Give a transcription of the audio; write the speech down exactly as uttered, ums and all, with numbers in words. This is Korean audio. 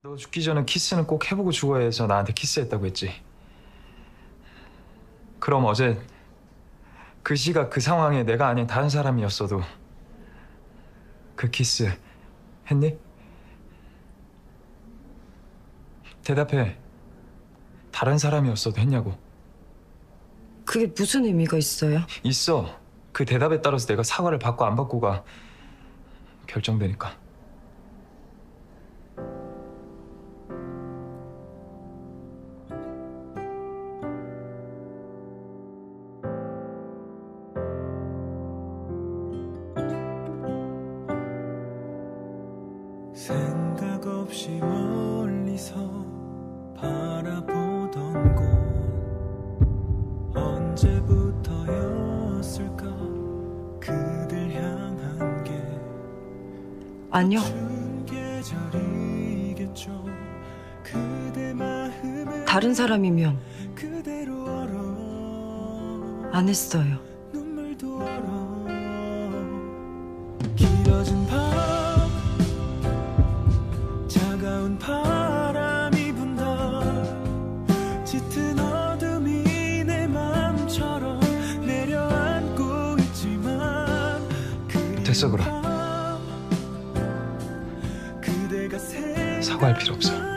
너 죽기 전에 키스는 꼭 해보고 죽어야 해서 나한테 키스했다고 했지. 그럼 어제 그 시각 그 상황에 내가 아닌 다른 사람이었어도 그 키스 했니? 대답해. 다른 사람이었어도 했냐고. 그게 무슨 의미가 있어요? 있어. 그 대답에 따라서 내가 사과를 받고 안 받고가 결정되니까. 생각 없이 멀리서 바라보던 곳 언제부터였을까 그댈 향한 게 아니요. 계절이겠죠. 그대 마음을 다른 사람이면 그대로 얼어 안 했어요. 눈물도 얼어 길어진 밤 차가운 바람이 분다 짙은 어둠이 내 맘처럼 내려앉고 있지만 됐어 그럼. 그대가 사과할 필요 없어.